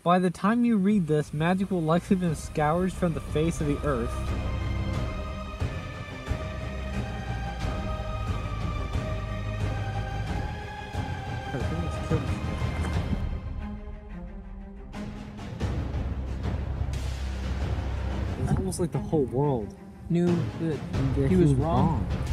By the time you read this, magic will likely have been scoured from the face of the earth. It's almost like the whole world Knew that that he was wrong.